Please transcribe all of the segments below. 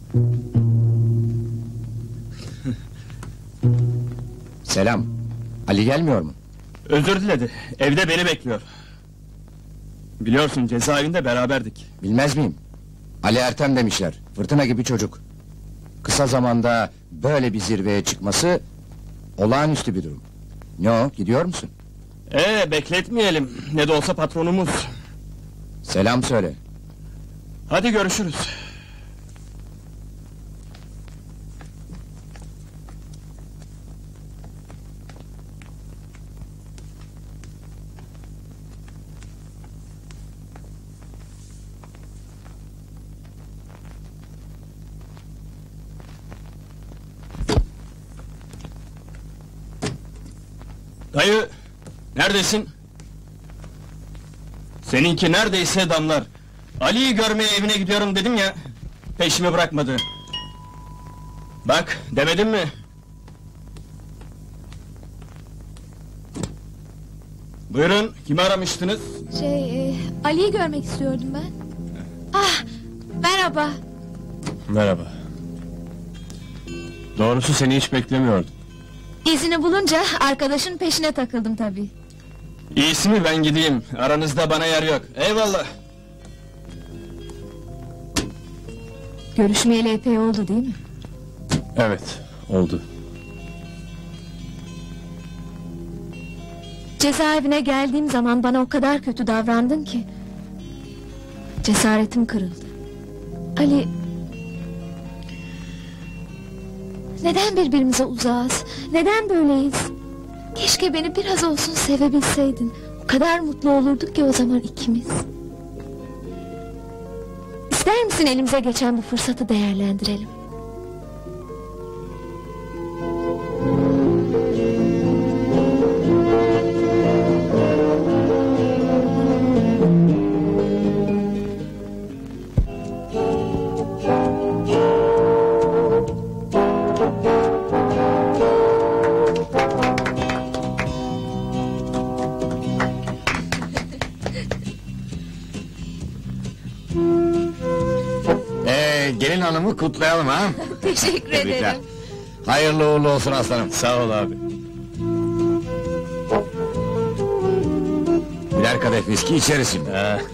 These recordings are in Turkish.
Selam. Ali gelmiyor mu? Özür diledi, evde beni bekliyor. Biliyorsun, cezaevinde beraberdik. Bilmez miyim? Ali Ertem demişler, fırtına gibi çocuk. Kısa zamanda böyle bir zirveye çıkması olağanüstü bir durum. Ne o, gidiyor musun? Bekletmeyelim, ne de olsa patronumuz. Selam söyle. Hadi görüşürüz. Dayı, neredesin? Seninki neredeyse damlar. Ali'yi görmeye evine gidiyorum dedim ya, peşimi bırakmadı. Bak, demedim mi? Buyurun, kimi aramıştınız? Ali'yi görmek istiyordum ben. Ah, merhaba. Merhaba. Doğrusu seni hiç beklemiyordum. İzini bulunca arkadaşın peşine takıldım tabii. İyisi mi ben gideyim, aranızda bana yer yok, eyvallah. Görüşmeyeli epey oldu değil mi? Evet, oldu. Cezaevine geldiğim zaman bana o kadar kötü davrandın ki cesaretim kırıldı. Ali... Neden birbirimize uzağız? Neden böyleyiz? Keşke beni biraz olsun sevebilseydin. O kadar mutlu olurduk ki o zaman ikimiz. İster misin elimize geçen bu fırsatı değerlendirelim? Gelin hanımı kutlayalım ha. Teşekkür ederim. Hayırlı uğurlu olsun aslanım. Sağ ol abi. Birer kadeh viski içeriz şimdi.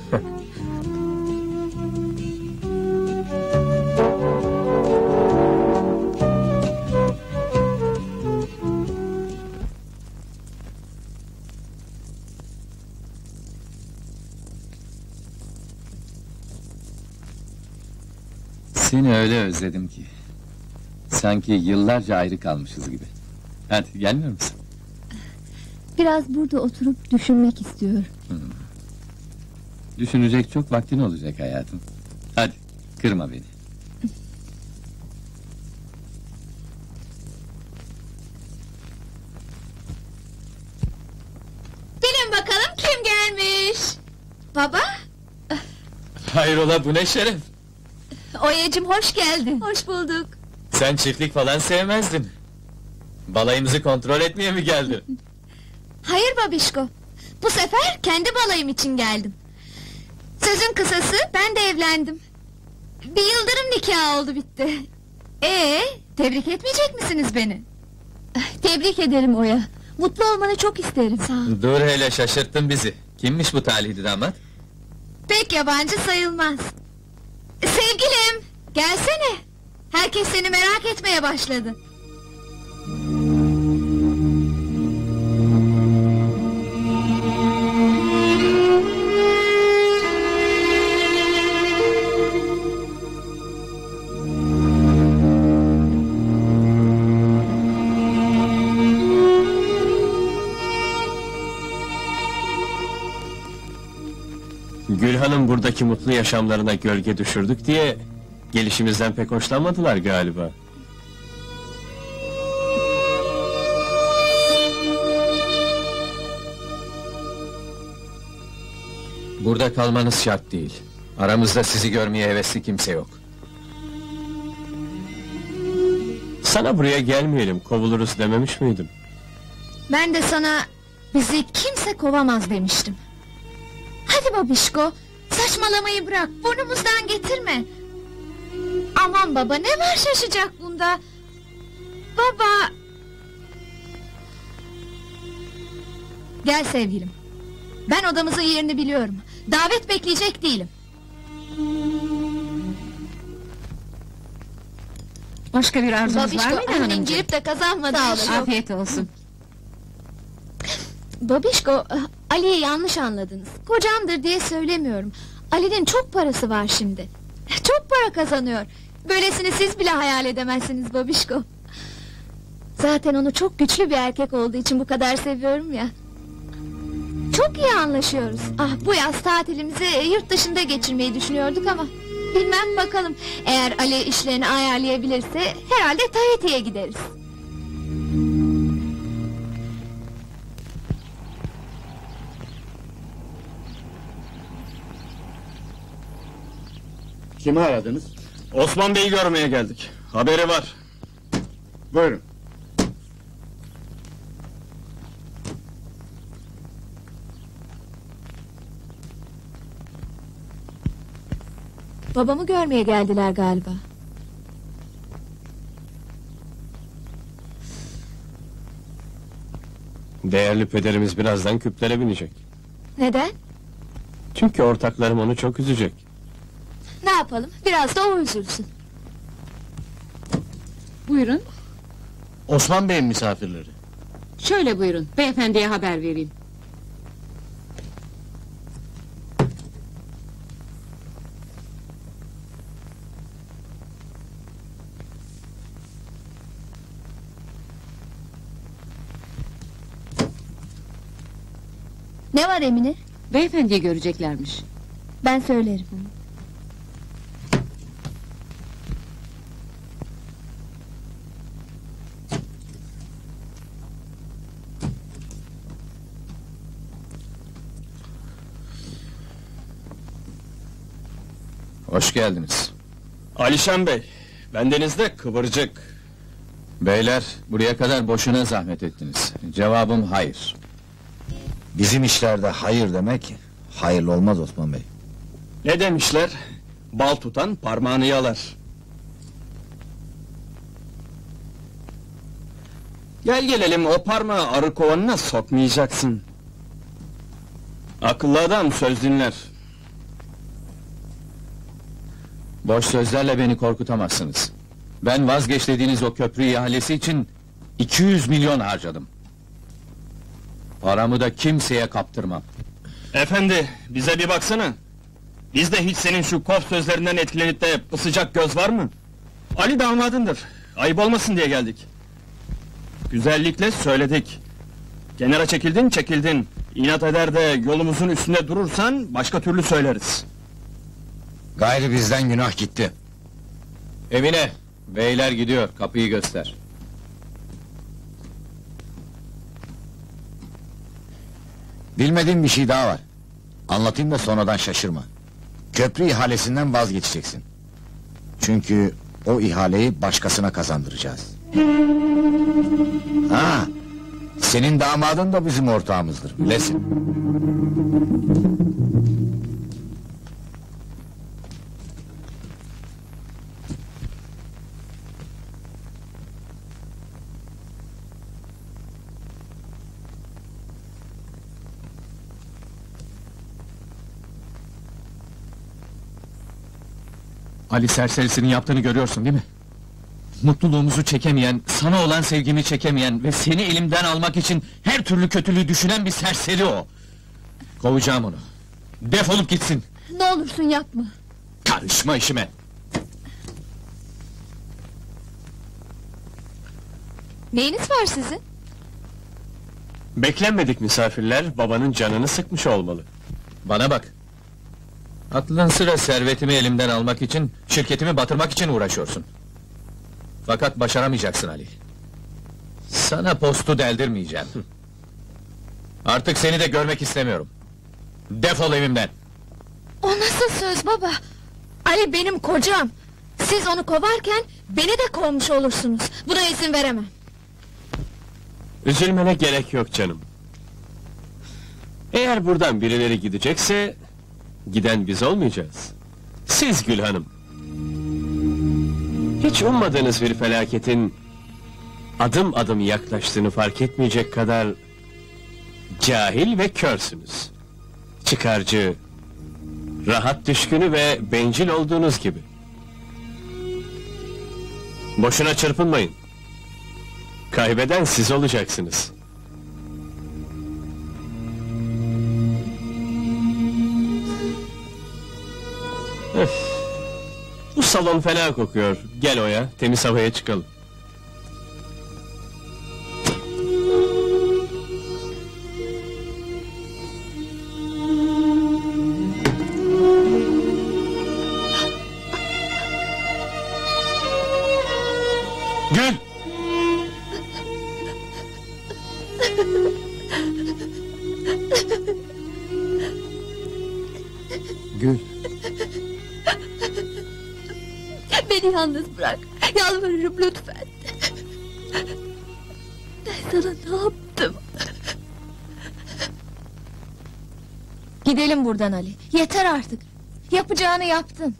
Seni öyle özledim ki. Sanki yıllarca ayrı kalmışız gibi. Hadi gelmiyor musun? Biraz burada oturup düşünmek istiyorum. Düşünecek çok vaktin olacak hayatım. Hadi kırma beni. Bilin bakalım kim gelmiş? Baba? Hayrola, bu ne şeref? Oya'cım hoş geldin. Hoş bulduk. Sen çiftlik falan sevmezdin. Balayımızı kontrol etmeye mi geldin? Hayır babişko. Bu sefer kendi balayım için geldim. Sözün kısası ben de evlendim. Bir yıldırım nikahı oldu bitti. Tebrik etmeyecek misiniz beni? Tebrik ederim Oya. Mutlu olmanı çok isterim. Sağ ol. Dur hele, şaşırttın bizi. Kimmiş bu talihli damat? Pek yabancı sayılmaz. Sevgilim, gelsene. Herkes seni merak etmeye başladı. Gülhan'ın buradaki mutlu yaşamlarına gölge düşürdük diye gelişimizden pek hoşlanmadılar galiba. Burada kalmanız şart değil. Aramızda sizi görmeye hevesli kimse yok. Sana buraya gelmeyelim, kovuluruz dememiş miydim? Ben de sana bizi kimse kovamaz demiştim. Hadi babişko, saçmalamayı bırak, burnumuzdan getirme. Ama Tamam baba, ne var şaşacak bunda? Baba... Gel sevgilim. Ben odamızın yerini biliyorum. Davet bekleyecek değilim. Başka bir arzunuz var Babişko, mıydı annen hanımcığım? girip de kazanmadı. Afiyet olsun. Babişko, Ali'yi yanlış anladınız. Kocamdır diye söylemiyorum. Ali'nin çok parası var şimdi. Çok para kazanıyor. Böylesini siz bile hayal edemezsiniz babişko. Zaten onu çok güçlü bir erkek olduğu için bu kadar seviyorum ya. Çok iyi anlaşıyoruz. Ah, bu yaz tatilimizi yurt dışında geçirmeyi düşünüyorduk ama... Bilmem bakalım. Eğer Ali işlerini ayarlayabilirse herhalde Tahiti'ye gideriz. Kimi aradınız? Osman Bey'i görmeye geldik. Haberi var. Buyurun. Babamı görmeye geldiler galiba. Değerli pederimiz birazdan küplere binecek. Neden? Çünkü ortaklarım onu çok üzecek. Ne yapalım? Biraz da o üzülsün. Buyurun. Osman Bey'in misafirleri. Şöyle buyurun. Beyefendiye haber vereyim. Ne var Emine? Beyefendiyi göreceklermiş. Ben söylerim. Hoş geldiniz. Alişan Bey, bendeniz de kıvırcık. Beyler, buraya kadar boşuna zahmet ettiniz. Cevabım hayır. Bizim işlerde hayır demek, hayırlı olmaz Osman Bey. Ne demişler? Bal tutan parmağını yalar. Gel gelelim, o parmağı arı kovanına sokmayacaksın. Akıllı adam söz dinler. Boş sözlerle beni korkutamazsınız. Ben vazgeç dediğiniz o köprü ihalesi için 200 milyon harcadım. Paramı da kimseye kaptırmam. Efendi, bize bir baksana. Bizde hiç senin şu kof sözlerinden etkilenip de ısıcak göz var mı? Ali damadındır. Ayıp olmasın diye geldik. Güzellikle söyledik. Kenara çekildin, çekildin. İnat eder de yolumuzun üstünde durursan başka türlü söyleriz. Gayrı bizden günah gitti. Evine, beyler gidiyor, kapıyı göster. Bilmediğim bir şey daha var. Anlatayım da sonradan şaşırma. Köprü ihalesinden vazgeçeceksin. Çünkü o ihaleyi başkasına kazandıracağız. Ha, senin damadın da bizim ortağımızdır, bilesin. Ali serserisinin yaptığını görüyorsun değil mi? Mutluluğumuzu çekemeyen, sana olan sevgimi çekemeyen ve seni elimden almak için her türlü kötülüğü düşünen bir serseri o. Kovacağım onu. Defolup gitsin. Ne olursun yapma. Karışma işime. Neyiniz var sizin? Beklenmedik misafirler babanın canını sıkmış olmalı. Bana bak. Aklın sıra servetimi elimden almak için, şirketimi batırmak için uğraşıyorsun. Fakat başaramayacaksın Ali. Sana postu deldirmeyeceğim. Artık seni de görmek istemiyorum. Defol evimden. O nasıl söz baba? Ali benim kocam. Siz onu kovarken beni de kovmuş olursunuz. Buna izin veremem. Üzülmene gerek yok canım. Eğer buradan birileri gidecekse... ...giden biz olmayacağız. Siz Gül Hanım. Hiç ummadığınız bir felaketin adım adım yaklaştığını fark etmeyecek kadar cahil ve körsünüz. Çıkarcı, rahat düşkünü ve bencil olduğunuz gibi. Boşuna çırpınmayın. Kaybeden siz olacaksınız. Öf. Bu salon fena kokuyor. Gel Oya, temiz havaya çıkalım. Gül! Gül. Beni yalnız bırak. Yalvarırım lütfen. Ben sana ne yaptım? Gidelim buradan Ali. Yeter artık. Yapacağını yaptın.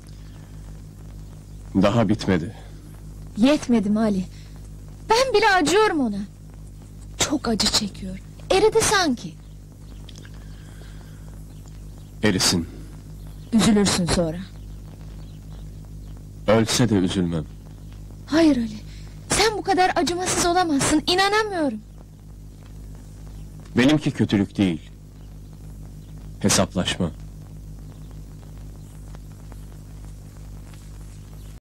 Daha bitmedi. Yetmedi mi Ali? Ben bile acıyorum ona. Çok acı çekiyor. Eridi sanki. Erisin. Üzülürsün sonra. Ölse de üzülmem. Hayır Ali. Sen bu kadar acımasız olamazsın. İnanamıyorum. Benimki kötülük değil. Hesaplaşma.